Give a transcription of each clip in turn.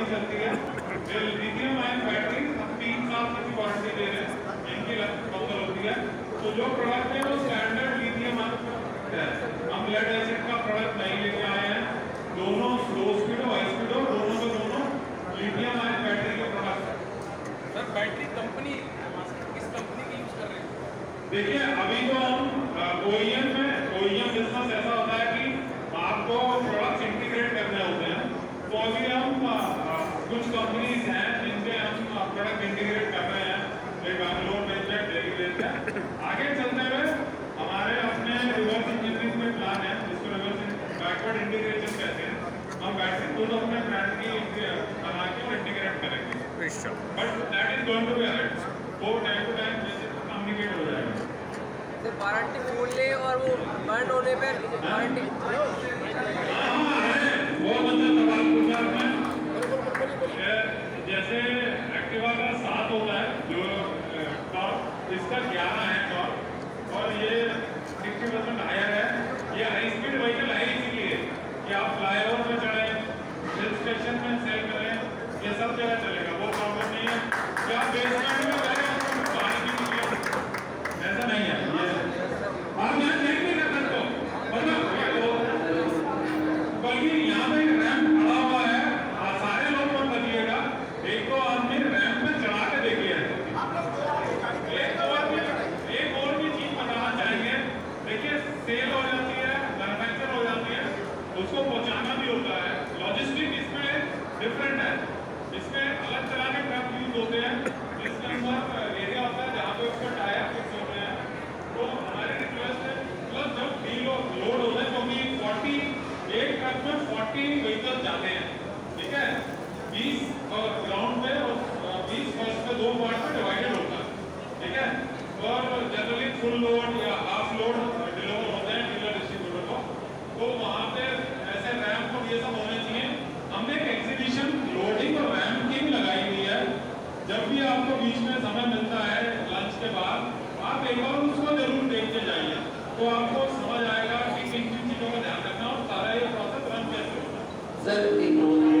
नहीं चलती है। लिथियम आयन बैटरी हम 3 साल तक की वारंटी दे रहे हैं, इनकी कौशल होती है। तो जो प्रोडक्ट है वो स्टैंडर्ड लिथियम आयन है, हम लेड एसिड का प्रोडक्ट नहीं लेके आए हैं। दोनों लो स्पीड और हाई स्पीड दोनों के दोनों लिथियम आयन बैटरी के प्रोडक्ट है। सर बैटरी कंपनी किस कंपनी की यूज कर रहे हैं? देखिए अभी तो हम OEM बिजनेस ऐसा होता है कि आपको प्रोडक्ट्स इंटीग्रेट करने होते हैं। तो अभी हम कुछ कंपनीज हैं जिनके हम प्रोडक्ट इंटीग्रेट कर रहे हैं, बेंगलोर बेस्ड है, दिल्ली बेस्ड है। आगे चलते हुए हमारे अपने रिवर्स इंजीनियरिंग में प्लान है, जिसको रिवर्स बैकवर्ड इंटीग्रेशन कहते हैं। हम बैटरी खुद अपने ब्रांड की बना के और इंटीग्रेट करेंगे, but that is going to be head. वो टाइम टू टाइम कम्युनिकेट हो जाएगा। वारंटी खोल ले और वो बर्न होने पे वारंटी वो मतलब सवाल पूछा आपने, जैसे एक्टिवा का 7 होता है जो टॉप, इसका 11 है टॉप, और ये 60% हायर है। ये हाई स्पीड व्हीकल है इसीलिए कि आप फ्लाईओवर में चढ़े, हिल स्टेशन में सेल करें, ये सब जगह चलेगा, वो प्रॉब्लम नहीं है। क्या बेसमेंट में गए पानी की ऐसा नहीं है ये, और मैं चेक नहीं कर सकता बल्कि यहाँ पे रैंप खड़ा हुआ है, सारे लोग मत लगिएगा, एक तो आदमी रैंप पे चढ़ा के देखिए। एक और भी चीज बताना चाहेंगे। देखिए सेल हो जाती है, मैन्युफैक्चर हो जाती है, उसको पहुंचाना भी होता है, लॉजिस्टिक इसमें डिफरेंट है। इसमें अलग तरह के ट्रक यूज होते हैं, इसके अंदर एरिया होता है जहाँ पे उसका टायर फिक्स होते हैं। तो हमारी रिक्वेस्ट है प्लस जब लोड होता है, क्योंकि एक ट्रक में 40 व्हीकल जाते हैं, ठीक है, 20 ग्राउंड पे और 20 फर्स्ट पे 2 पार्ट में डिवाइडेड होता है, ठीक है। और जनरली फुल लोड या हाफ लोड डिलीवर होते हैं डीलर डिस्ट्रीब्यूटर को, तो वहाँ पे ऐसे रैंप और ये सब होने चाहिए। हमने एक एग्जीबिशन लोडिंग और रैंप की भी लगाई हुई है। जब भी आपको बीच में समय मिलता है लंच के बाद, आप एक बार उसको जरूर देखते जाइए, तो आपको समझ आएगा कि किन किन चीजों का ध्यान रखना और सारा ये प्रोसेस रन कैसे होता है। सर एक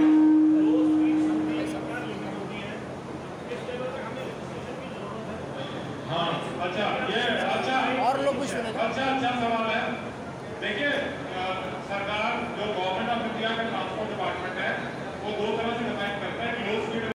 हाँ अच्छा, ये अच्छा और लोग कुछ अच्छा सवाल है। देखिए सरकार जो गवर्नमेंट ऑफ इंडिया का ट्रांसपोर्ट डिपार्टमेंट है वो 2 तरह से डिफाइन करता है कि लो स्पीड